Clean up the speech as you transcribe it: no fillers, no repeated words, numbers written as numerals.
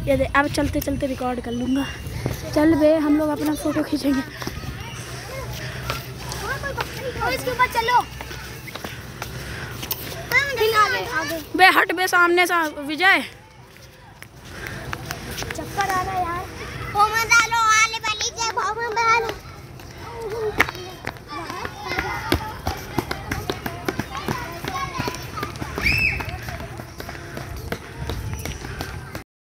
ये दे, अब चलते चलते रिकॉर्ड कर लूँगा। चल बे, हम लोग अपना फ़ोटो खींचेंगे। इसके ऊपर चलो। बे हट बे सामने सा विजय।